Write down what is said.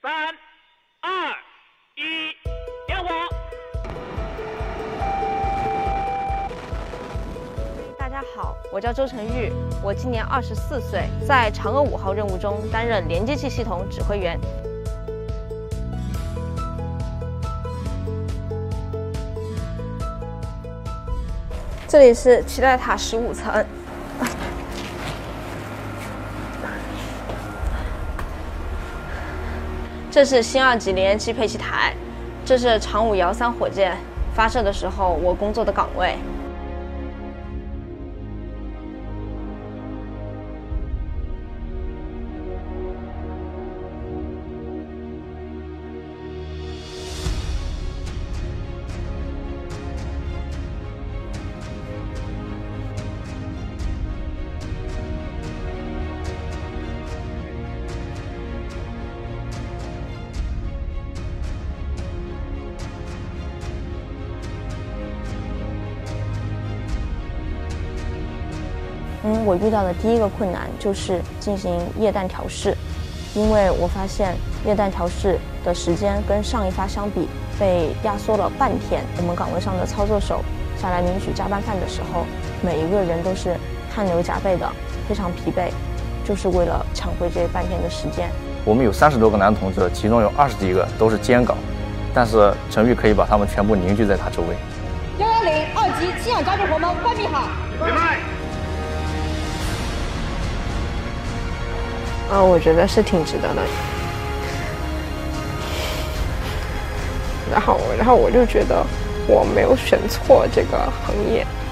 3、2、1，点火！ 大家好，我叫周晨玉，我今年24岁，在嫦娥5号任务中担任连接器系统指挥员。这里是期待塔15层。这是新2级连接器配气台，这是长5遥3火箭发射的时候我工作的岗位。我遇到的第一个困难就是进行液氮调试，因为我发现液氮调试的时间跟上一发相比被压缩了半天。我们岗位上的操作手下来领取加班饭的时候，每一个人都是汗流浃背的，非常疲惫，就是为了抢回这半天的时间。 我们有30多个男同志，其中有20几个都是尖岗，但是陈玉可以把他们全部凝聚在他周围。 110、2级氢氧加注活门关闭好。 我觉得是挺值得的。 然后我就觉得我没有选错这个行业。